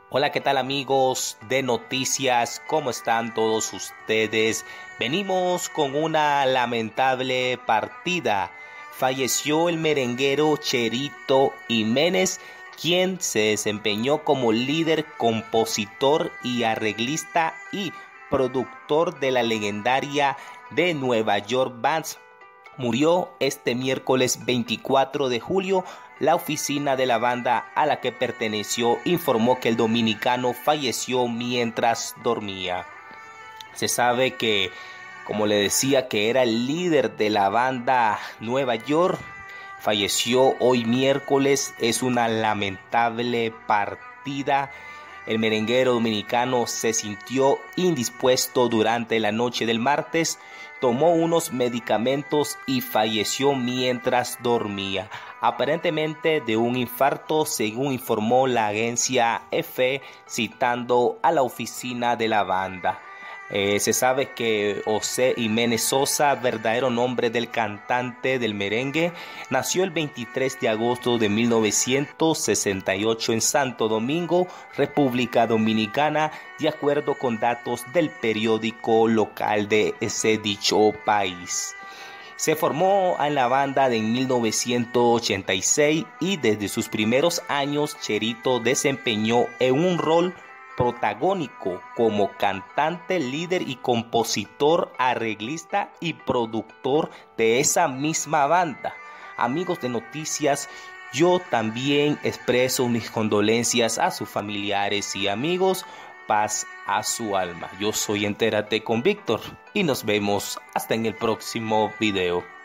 Hola, ¿qué tal amigos de noticias? ¿Cómo están todos ustedes? Venimos con una lamentable partida. Falleció el merenguero Cherito Jiménez, quien se desempeñó como líder, compositor y arreglista y productor de la legendaria de Nueva York Bands. Murió este miércoles 24 de julio. La oficina de la banda a la que perteneció informó que el dominicano falleció mientras dormía. Se sabe que, como le decía, que era el líder de la banda Nueva York. Falleció hoy miércoles. Es una lamentable partida. El merenguero dominicano se sintió indispuesto durante la noche del martes, tomó unos medicamentos y falleció mientras dormía, aparentemente de un infarto, según informó la agencia EFE, citando a la oficina de la banda. Se sabe que José Jiménez Sosa, verdadero nombre del cantante del merengue, nació el 23 de agosto de 1968 en Santo Domingo, República Dominicana, de acuerdo con datos del periódico local de ese dicho país. Se formó en la banda en 1986 y desde sus primeros años Cherito desempeñó en un rol protagónico como cantante, líder y compositor, arreglista y productor de esa misma banda. Amigos de noticias, yo también expreso mis condolencias a sus familiares y amigos. Paz a su alma. Yo soy Entérate con Víctor y nos vemos hasta en el próximo video.